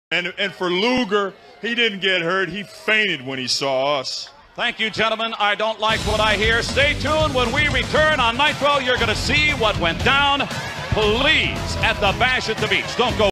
And for Luger, he didn't get hurt. He fainted when he saw us. Thank you, gentlemen. I don't like what I hear. Stay tuned. When we return on Nitro, you're going to see what went down. Please, at the Bash at the Beach. Don't go.